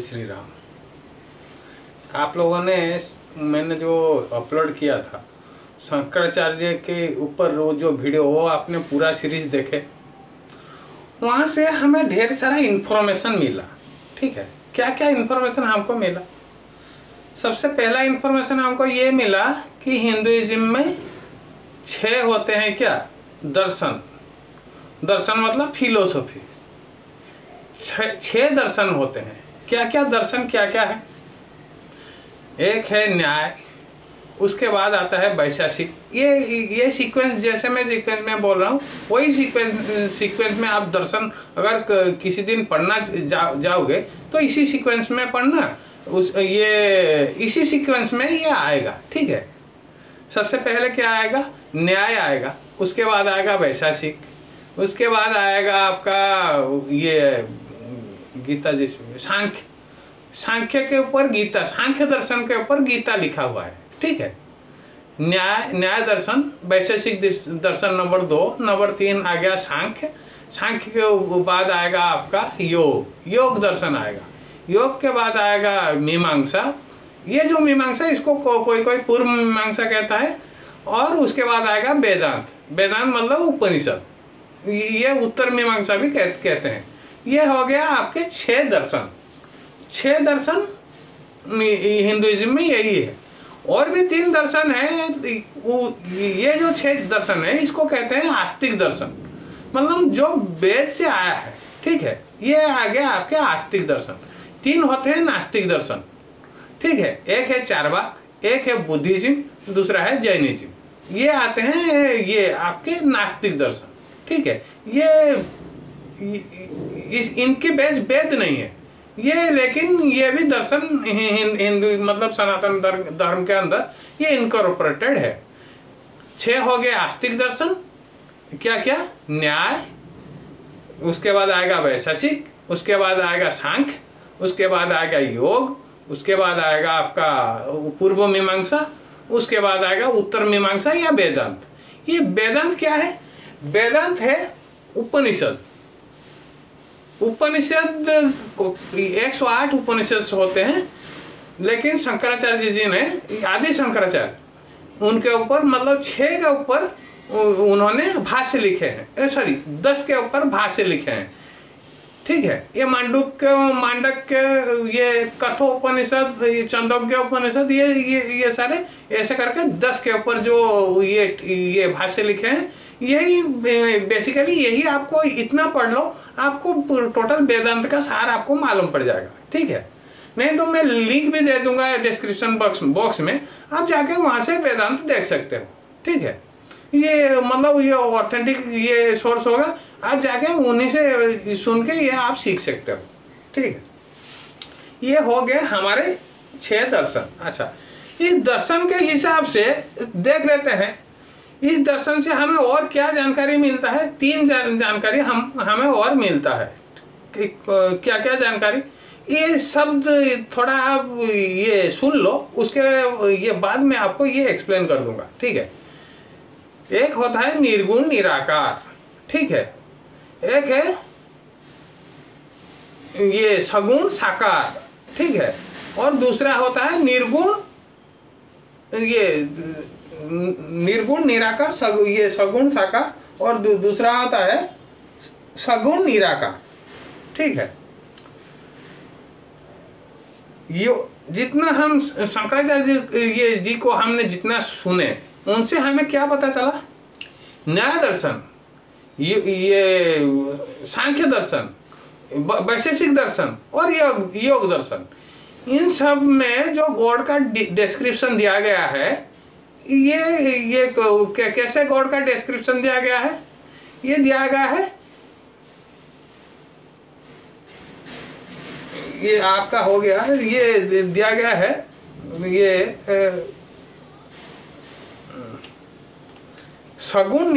श्री राम। आप लोगों ने मैंने जो अपलोड किया था शंकराचार्य के ऊपर वो जो वीडियो, वो आपने पूरा सीरीज देखे, वहाँ से हमें ढेर सारा इन्फॉर्मेशन मिला। ठीक है, क्या क्या इन्फॉर्मेशन हमको मिला? सबसे पहला इन्फॉर्मेशन हमको ये मिला कि हिंदुइज्म में 6 होते हैं। क्या? दर्शन। दर्शन मतलब फिलोसफी। 6 दर्शन होते हैं। क्या क्या दर्शन क्या क्या है? एक है न्याय, उसके बाद आता है वैशेषिक। ये सीक्वेंस, जैसे मैं सीक्वेंस में बोल रहा हूँ वही सीक्वेंस में आप दर्शन अगर किसी दिन पढ़ना जाओगे तो इसी सीक्वेंस में पढ़ना, इसी सीक्वेंस में ये आएगा। ठीक है, सबसे पहले क्या आएगा? न्याय आएगा, उसके बाद आएगा वैशेषिक, उसके बाद आएगा आपका ये गीता, जिसमें सांख्य के ऊपर गीता, सांख्य दर्शन के ऊपर गीता लिखा हुआ है। ठीक है, न्याय दर्शन, वैशेषिक दर्शन नंबर 2, नंबर 3 आ गया सांख्य के बाद आएगा आपका योग दर्शन आएगा, योग के बाद आएगा मीमांसा। ये जो मीमांसा, इसको कोई पूर्व मीमांसा कहता है। और उसके बाद आएगा वेदांत मतलब उपनिषद, ये उत्तर मीमांसा भी कहते हैं। ये हो गया आपके 6 दर्शन। 6 दर्शन हिंदुइज्म में यही है। और भी 3 दर्शन है। ये जो 6 दर्शन है इसको कहते हैं आस्तिक दर्शन, मतलब जो वेद से आया है। ठीक है, ये आ गया आपके आस्तिक दर्शन। 3 होते हैं नास्तिक दर्शन। ठीक है, एक है चारवाक, एक है बुद्धिज्म, दूसरा है जैनिज्म। ये आते हैं ये आपके नास्तिक दर्शन। ठीक है, इनके बेस वेद नहीं है ये, लेकिन ये भी दर्शन हिंदू मतलब सनातन धर्म के अंदर ये इनकॉर्पोरेटेड है। 6 हो गए आस्तिक दर्शन। क्या क्या? न्याय, उसके बाद आएगा वैशेषिक, उसके बाद आएगा सांख्य, उसके बाद आएगा योग, उसके बाद आएगा आपका पूर्व मीमांसा, उसके बाद आएगा उत्तर मीमांसा या वेदांत। ये वेदांत क्या है? वेदांत है उपनिषद। 108 उपनिषद होते हैं, लेकिन शंकराचार्य जी ने, आदि शंकराचार्य, उनके ऊपर मतलब 6 के ऊपर उन्होंने भाष्य लिखे हैं, 10 के ऊपर भाष्य लिखे हैं। ठीक है, ये मांडक ये कठोपनिषद, ये छांदोग्य उपनिषद, ये सारे ऐसे करके 10 के ऊपर जो ये भाष्य लिखे हैं, यही बेसिकली यही आपको इतना पढ़ लो, आपको टोटल वेदांत का सार आपको मालूम पड़ जाएगा। ठीक है, नहीं तो मैं लिंक भी दे दूंगा डिस्क्रिप्शन बॉक्स में, आप जाके वहाँ से वेदांत देख सकते हो। ठीक है, ये मतलब ये ऑथेंटिक ये सोर्स होगा, आप जाके उन्हीं से सुन के ये आप सीख सकते हो। ठीक है, ये हो गए हमारे 6 दर्शन। अच्छा, इस दर्शन के हिसाब से देख लेते हैं, इस दर्शन से हमें और क्या जानकारी मिलता है? 3 जानकारी हमें और मिलता है। क्या क्या जानकारी? ये शब्द थोड़ा आप ये सुन लो, उसके ये बाद में आपको ये एक्सप्लेन कर दूंगा। ठीक है, एक होता है निर्गुण निराकार। ठीक है, एक है ये सगुण साकार। ठीक है, और दूसरा होता है निर्गुण निराकार, ये सगुण साकार, और दूसरा होता है सगुण निराकार। ठीक है, ये जितना हम शंकराचार्य जी को हमने जितना सुने, उनसे हमें क्या पता चला? न्याय दर्शन, ये सांख्य दर्शन, वैशेषिक दर्शन और योग दर्शन, इन सब में जो गॉड का डिस्क्रिप्शन दिया गया है, ये कैसे गॉड का डिस्क्रिप्शन दिया गया है? ये दिया गया है, ये आपका हो गया है, ये दिया गया है, ये सगुण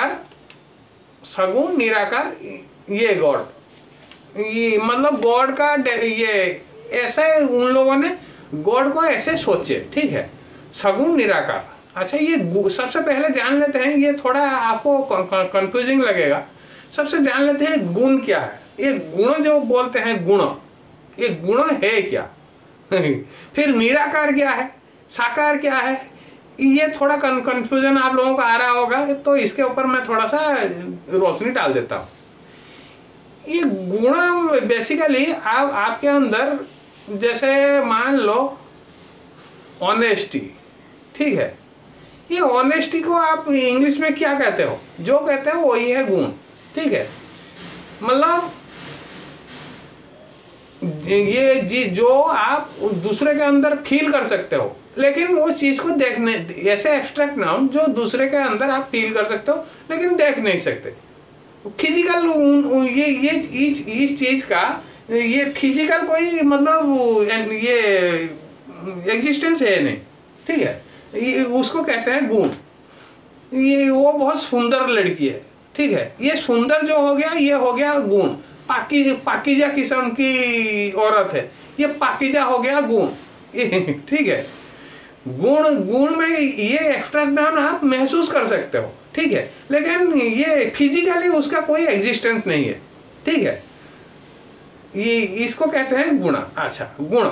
निराकार ये गॉड, ये मतलब गॉड का ये ऐसे उन लोगों ने गॉड को ऐसे सोचे। ठीक है, सगुण निराकार। अच्छा, ये सबसे पहले जान लेते हैं, ये थोड़ा आपको कंफ्यूजिंग लगेगा। सबसे जान लेते हैं गुण क्या है। ये गुण जो बोलते हैं, गुण ये गुण है क्या? फिर निराकार क्या है, साकार क्या है, ये थोड़ा कंफ्यूजन आप लोगों को आ रहा होगा, तो इसके ऊपर मैं थोड़ा सा रोशनी डाल देता हूँ। ये गुण बेसिकली आपके अंदर, जैसे मान लो ऑनेस्टी, ठीक है, ये ऑनेस्टी को आप इंग्लिश में क्या कहते हो? जो कहते हो वही है गुण, ठीक है। मतलब ये जो आप दूसरे के अंदर फील कर सकते हो, लेकिन वो चीज को देखने, ऐसे एब्स्ट्रैक्ट नाउन जो दूसरे के अंदर आप फील कर सकते हो लेकिन देख नहीं सकते। फिजिकल ये इस चीज का ये फिजिकल कोई मतलब ये एग्जिस्टेंस है नहीं, ठीक है। ये उसको कहते हैं गुण। ये वो बहुत सुंदर लड़की है, ठीक है, ये सुंदर जो हो गया ये हो गया गुण। पाकीजा किस्म की औरत है, ये पाकीजा हो गया गुण, ठीक है। गुण में ये एक्स्ट्रैक्ट नाउन आप महसूस कर सकते हो, ठीक है, लेकिन ये फिजिकली उसका कोई एग्जिस्टेंस नहीं है, ठीक है। ये इसको कहते हैं गुण। अच्छा, गुण।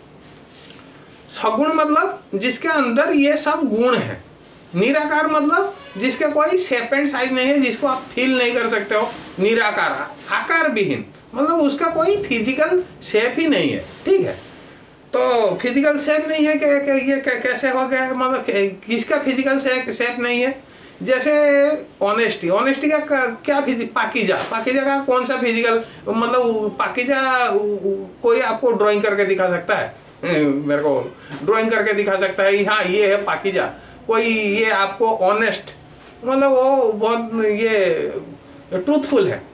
सगुण मतलब जिसके अंदर ये सब गुण है। निराकार मतलब जिसके कोई शेप एंड साइज नहीं है, जिसको आप फील नहीं कर सकते हो। निराकार, आकार विहीन, मतलब उसका कोई फिजिकल शेप ही नहीं है, ठीक है। तो फिजिकल शेप नहीं है कि ये कैसे हो गया, मतलब किसका फिजिकल शेप नहीं है? जैसे ऑनेस्टी का क्या पाकीजा का कौन सा फिजिकल, मतलब पाकीजा कोई आपको ड्राइंग करके दिखा सकता है? मेरे को ड्राइंग करके दिखा सकता है, हाँ ये है पाकीजा। कोई ये आपको ऑनेस्ट, मतलब वो बहुत ये ट्रूथफुल है,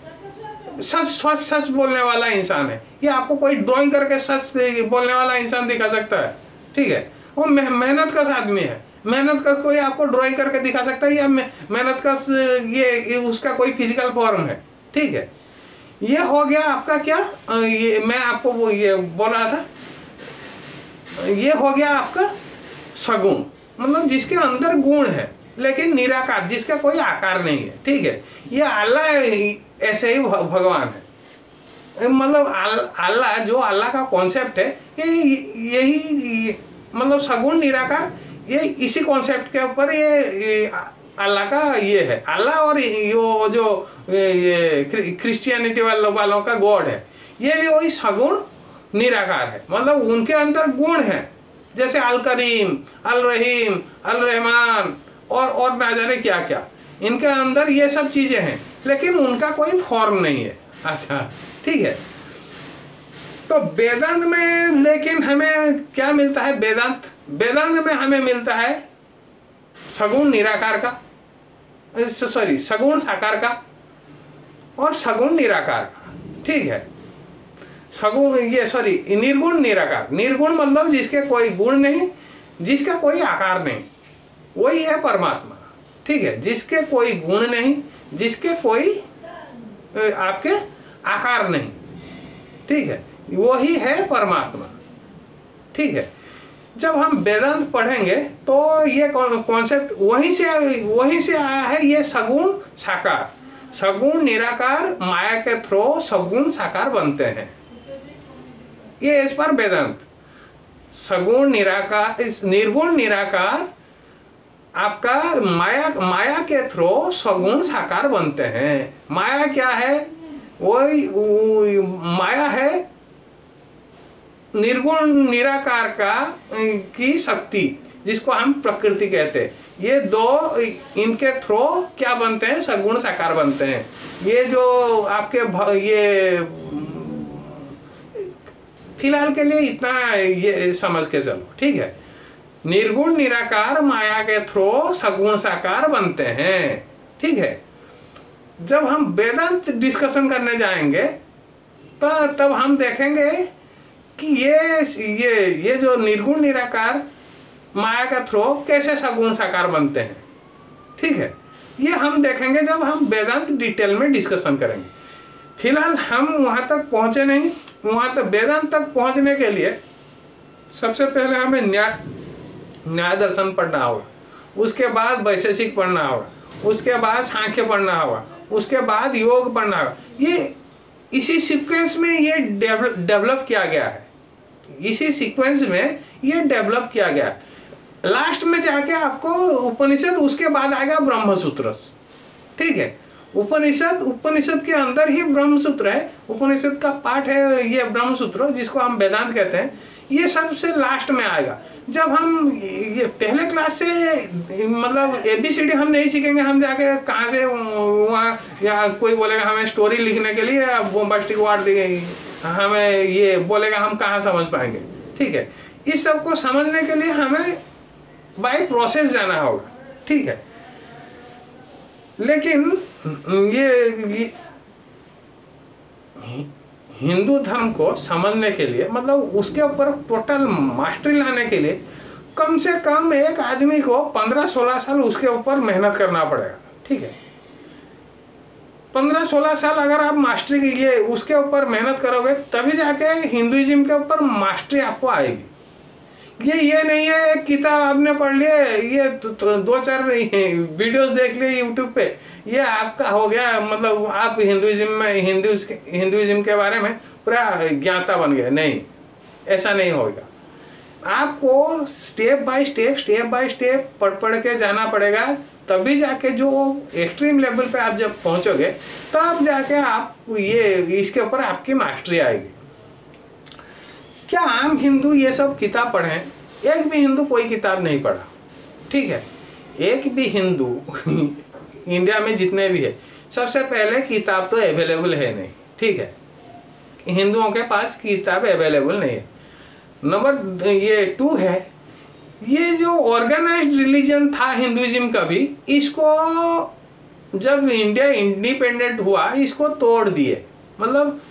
सच बोलने वाला इंसान है, ये आपको कोई ड्राइंग करके सच बोलने वाला इंसान दिखा सकता है, ठीक है। वो मेहनत कश आदमी है, मेहनत कश कोई आपको ड्राइंग करके दिखा सकता है, या मेहनत कश ये उसका कोई फिजिकल फॉर्म है, ठीक है। ये हो गया आपका क्या, ये मैं आपको वो ये बोल रहा था, ये हो गया आपका सगुण, मतलब जिसके अंदर गुण है लेकिन निराकार, जिसका कोई आकार नहीं है, ठीक है। ये अल्लाह ऐसे ही भगवान है, मतलब अल्लाह जो अल्लाह का कॉन्सेप्ट है, यही मतलब सगुण निराकार, ये इसी कॉन्सेप्ट के ऊपर ये अल्लाह का ये है। अल्लाह और ये जो ये क्रिश्चियनिटी वालों का गॉड है, ये भी वही सगुण निराकार है, मतलब उनके अंदर गुण है, जैसे अल करीम, अल रहीम, अल रहमान और ना जाने क्या क्या, इनके अंदर ये सब चीजें हैं, लेकिन उनका कोई फॉर्म नहीं है। अच्छा, ठीक है। तो वेदांत में लेकिन हमें क्या मिलता है? वेदांत में हमें मिलता है सगुण निराकार का, सॉरी सगुण साकार का और सगुण निराकार का, ठीक है। सगुण ये सॉरी निर्गुण निराकार। निर्गुण मतलब जिसके कोई गुण नहीं, जिसका कोई आकार नहीं, वही है परमात्मा, ठीक है। जिसके कोई गुण नहीं, जिसके कोई आपके आकार नहीं, ठीक है, वही है परमात्मा, ठीक है। जब हम वेदांत पढ़ेंगे तो ये कॉन्सेप्ट वहीं से आया है, ये सगुण साकार, सगुण निराकार माया के थ्रू सगुण साकार बनते हैं, ये इस पर वेदांत। सगुण निराकार, निर्गुण निराकार आपका माया के थ्रू सगुण साकार बनते हैं। माया क्या है? वही माया है निर्गुण निराकार का की शक्ति, जिसको हम प्रकृति कहते हैं। ये दो इनके थ्रू क्या बनते हैं? सगुण साकार बनते हैं। ये जो आपके ये फिलहाल के लिए इतना ये समझ के चलो, ठीक है। निर्गुण निराकार माया के थ्रू सगुण साकार बनते हैं, ठीक है। जब हम वेदांत डिस्कशन करने जाएंगे तो तब हम देखेंगे कि ये जो निर्गुण निराकार माया के थ्रू कैसे सगुण साकार बनते हैं, ठीक है। ये हम देखेंगे जब हम वेदांत डिटेल में डिस्कशन करेंगे। फिलहाल हम वहाँ तक पहुँचे नहीं। वहाँ तक वेदांत तक पहुँचने के लिए सबसे पहले हमें न्याय दर्शन पढ़ना होगा, उसके बाद वैशेषिक पढ़ना होगा, उसके बाद सांख्य पढ़ना होगा, उसके बाद योग पढ़ना होगा। इसी सीक्वेंस में ये डेवलप किया गया है, इसी सीक्वेंस में ये डेवलप किया गया है। लास्ट में जाके आपको उपनिषद, उसके बाद आएगा ब्रह्मसूत्र, ठीक है। उपनिषद के अंदर ही ब्रह्मसूत्र है, उपनिषद का पार्ट है ये ब्रह्मसूत्र, जिसको हम वेदांत कहते हैं। ये सबसे लास्ट में आएगा। जब हम ये पहले क्लास से मतलब ABCD हम नहीं सीखेंगे, हम जाके कहाँ से वहाँ, या कोई बोलेगा हमें स्टोरी लिखने के लिए बोम्बास्टिक वर्ड दी गई, हमें ये बोलेगा, हम कहाँ समझ पाएंगे, ठीक है। इस सब को समझने के लिए हमें बाय प्रोसेस जाना होगा, ठीक है। लेकिन ये हिंदू धर्म को समझने के लिए, मतलब उसके ऊपर टोटल मास्टरी लाने के लिए कम से कम एक आदमी को 15-16 साल उसके ऊपर मेहनत करना पड़ेगा, ठीक है। 15-16 साल अगर आप मास्टरी ये उसके ऊपर मेहनत करोगे, तभी जाके हिंदुइज्म के ऊपर मास्टरी आपको आएगी। ये नहीं है एक किताब आपने पढ़ लिया, ये 2-4 वीडियोस देख लिए यूट्यूब पे, ये आपका हो गया, मतलब आप हिंदुइज्म के बारे में पूरा ज्ञाता बन गए। नहीं, ऐसा नहीं होगा। आपको स्टेप बाय स्टेप पढ़ के जाना पड़ेगा, तभी जाके जो एक्सट्रीम लेवल पे आप जब पहुंचोगे, तब जाके आप ये इसके ऊपर आपकी मास्टरी आएगी। क्या आम हिंदू ये सब किताब पढ़ें? एक भी हिंदू कोई किताब नहीं पढ़ा, ठीक है। एक भी हिंदू इंडिया में जितने भी है, सबसे पहले किताब तो अवेलेबल है नहीं, ठीक है। हिंदुओं के पास किताब अवेलेबल नहीं है। नंबर ये 2 है, ये जो ऑर्गेनाइज्ड रिलीजन था हिंदुइज्म का भी, इसको जब इंडिया इंडिपेंडेंट हुआ, इसको तोड़ दिए। मतलब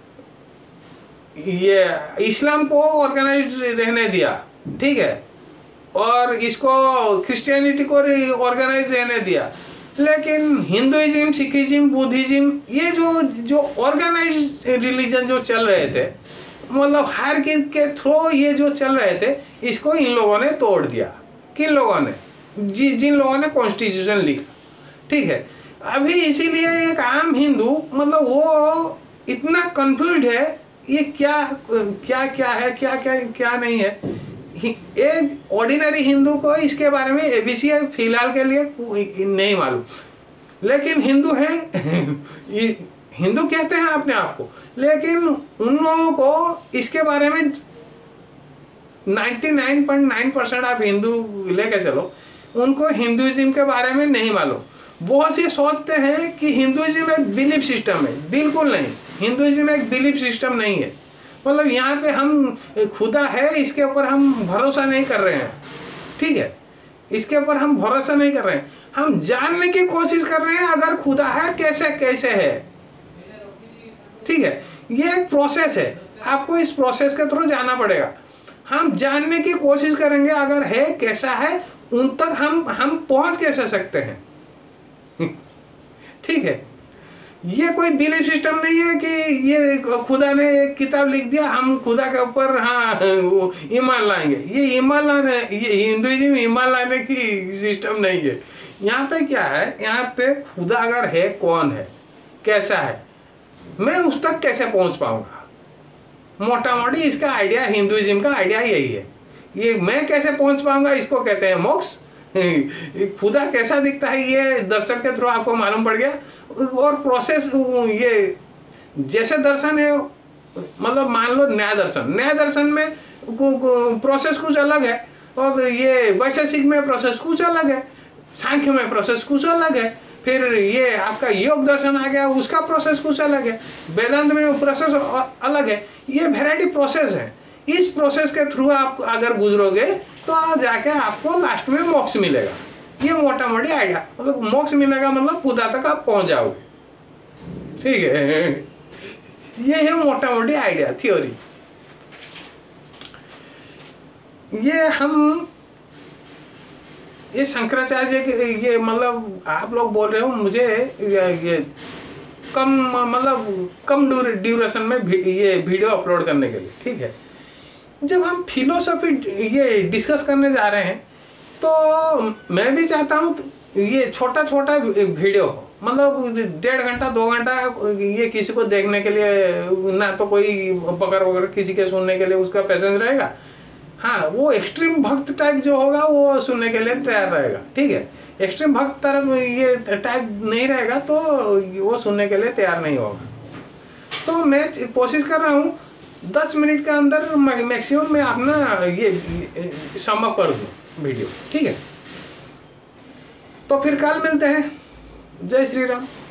ये इस्लाम को ऑर्गेनाइज्ड रहने दिया, ठीक है, और इसको क्रिश्चियनिटी को ऑर्गेनाइज रहने दिया। लेकिन हिंदुइज्म, सिखिज्म, बुद्धिज्म, ये जो ऑर्गेनाइज रिलीजन जो चल रहे थे, मतलब हायरार्की के थ्रू ये जो चल रहे थे, इसको इन लोगों ने तोड़ दिया। किन लोगों ने? जिन लोगों ने कॉन्स्टिट्यूशन लिखा, ठीक है। अभी इसीलिए एक आम हिंदू, मतलब वो इतना कंफ्यूज्ड है, ये क्या है, क्या नहीं है। एक ऑर्डिनरी हिंदू को इसके बारे में ABC फिलहाल के लिए नहीं मालूम। लेकिन हिंदू हैं हिंदू कहते हैं अपने आप को, लेकिन उन लोगों को इसके बारे में 99.9% आप हिंदू लेके चलो, उनको हिंदुइज्म के बारे में नहीं मालूम। बहुत से सोचते हैं कि हिंदुइज्म एक बिलीफ सिस्टम है। बिल्कुल नहीं, हिंदुइज्म एक बिलीफ सिस्टम नहीं है। मतलब यहाँ पे हम खुदा है, इसके ऊपर हम भरोसा नहीं कर रहे हैं, ठीक है। इसके ऊपर हम भरोसा नहीं कर रहे हैं, हम जानने की कोशिश कर रहे हैं अगर खुदा है कैसे है, ठीक है। ये एक प्रोसेस है, आपको इस प्रोसेस के थ्रू जाना पड़ेगा। हम जानने की कोशिश करेंगे अगर है कैसा है, उन तक हम पहुंच कैसे सकते हैं, ठीक है। ये कोई बिलीफ सिस्टम नहीं है कि ये खुदा ने एक किताब लिख दिया, हम खुदा के ऊपर ईमान लाएंगे। ये ईमान लाने, ये हिंदुइज्म ईमान लाने की सिस्टम नहीं है। यहाँ पे क्या है, यहाँ पे खुदा अगर है, कौन है, कैसा है, मैं उस तक कैसे पहुँच पाऊँगा। मोटा मोटी इसका आइडिया, हिंदुइज्म का आइडिया यही है। ये मैं कैसे पहुँच पाऊँगा, इसको कहते हैं मोक्ष। खुदा कैसा दिखता है, ये दर्शन के थ्रू आपको मालूम पड़ गया। और प्रोसेस, ये जैसे दर्शन है, मतलब मान लो न्याय दर्शन में प्रोसेस कुछ अलग है, और ये वैशेषिक में प्रोसेस कुछ अलग है, सांख्य में प्रोसेस कुछ अलग है, फिर ये आपका योग दर्शन आ गया, उसका प्रोसेस कुछ अलग है, वेदांत में प्रोसेस अलग है। ये वैरायटी प्रोसेस है। इस प्रोसेस के थ्रू आप अगर गुजरोगे तो जाके आपको लास्ट में मोक्ष मिलेगा। ये मोटा मोटी आइडिया, मतलब मोक्ष मिलेगा मतलब खुदा तक आप पहुंच जाओगे, ठीक है। ये है मोटा मोटी आइडिया, थ्योरी। ये शंकराचार्य के, ये मतलब आप लोग बोल रहे हो मुझे ये कम ड्यूरेशन में ये वीडियो अपलोड करने के लिए, ठीक है। जब हम फिलोसफी ये डिस्कस करने जा रहे हैं, तो मैं भी चाहता हूँ ये छोटा वीडियो हो, मतलब 1.5 घंटा 2 घंटा ये किसी को देखने के लिए ना तो कोई पकड़ वगैरह किसी के सुनने के लिए उसका पेशेंस रहेगा। हाँ, वो एक्सट्रीम भक्त टाइप जो होगा वो सुनने के लिए तैयार रहेगा, ठीक है। एक्सट्रीम भक्त तरफ ये टाइप नहीं रहेगा तो वो सुनने के लिए तैयार नहीं होगा। तो मैं कोशिश कर रहा हूँ 10 मिनट के अंदर मैक्सिमम मैं अपना ये सम अप कर दूँ वीडियो, ठीक है। तो फिर कल मिलते हैं। जय श्री राम।